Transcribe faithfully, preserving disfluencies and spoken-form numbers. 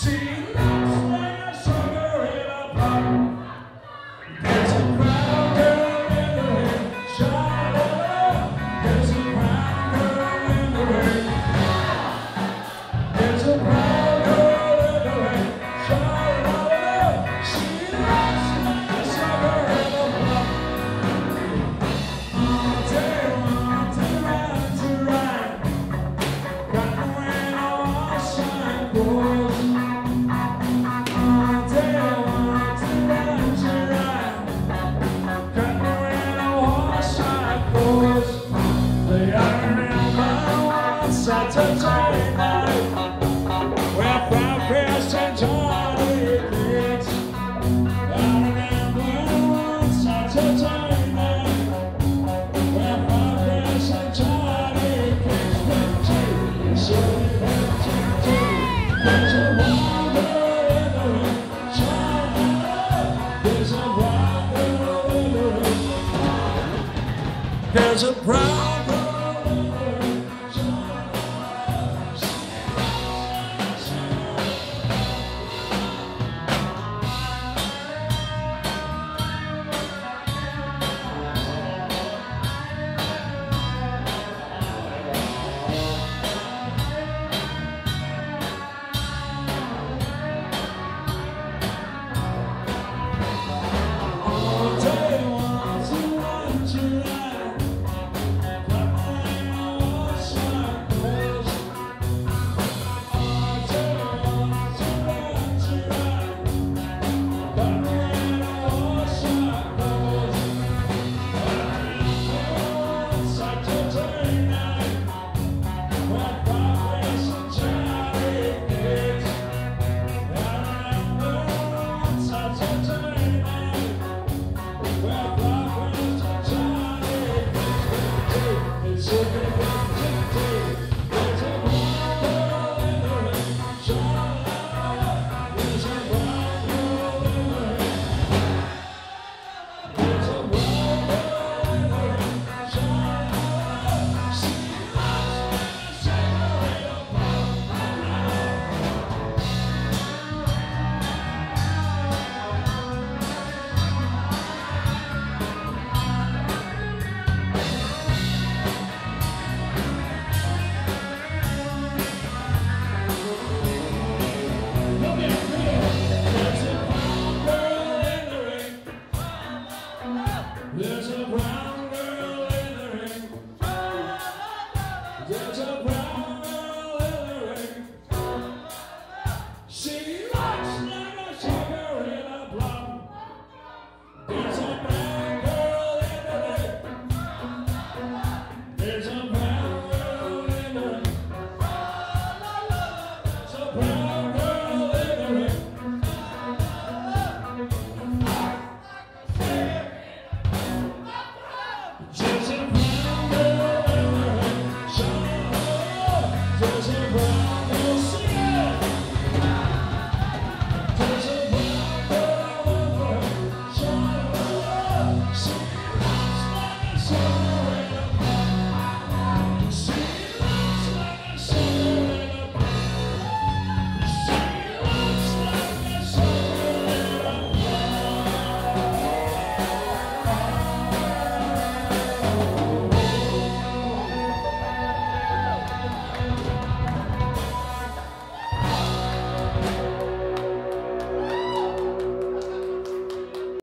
Saturday night, where breakfast and Johnny Cakes. I remember one Saturday night, where breakfast and Johnny Cakes went to, so they went to do. There's a wonder in the ring, Johnny. There's a wonder in the ring. There's a brown There's a brown girl in the ring. There's a brown girl in the ring. She looks like a sugar in a plum. There's a brown girl in the ring. There's a brown girl in the ring. There's a brown girl in the ring. There's a brown girl in the ring. There's a brown